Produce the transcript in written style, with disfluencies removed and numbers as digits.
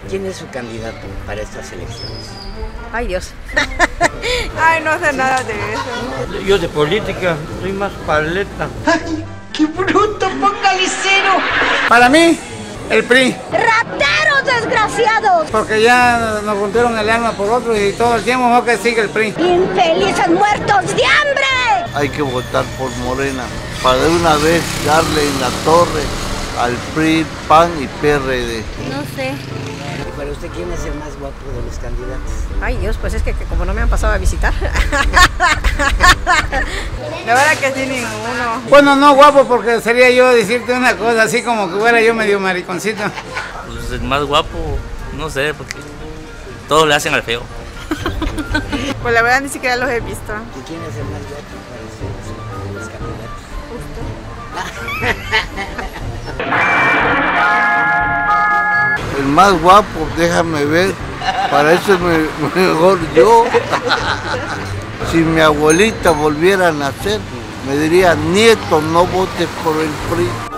¿Quién es su candidato para estas elecciones? Ay, Dios. Ay, no sé nada de eso. Yo de política, soy más paleta. ¡Ay, qué bruto, póngale cero! Para mí, el PRI. ¡Rateros desgraciados! Porque ya nos rompieron el alma por otros y todo el tiempo no que sigue el PRI. ¡Infelices muertos de hambre! Hay que votar por Morena para de una vez darle en la torre al PRI, PAN y PRD. No sé. ¿Y para usted quién es el más guapo de los candidatos? Ay, Dios, pues es que como no me han pasado a visitar. La verdad que sí, ninguno. Bueno, no guapo porque sería yo decirte una cosa así como que fuera yo medio mariconcito. Pues el más guapo, no sé, porque todos le hacen al feo. Pues la verdad ni siquiera los he visto. ¿Y quién es el más guapo para ustedes de los candidatos? El más guapo, déjame ver, para eso es mejor yo. Si mi abuelita volviera a nacer, me diría, nieto, no votes por el PRI.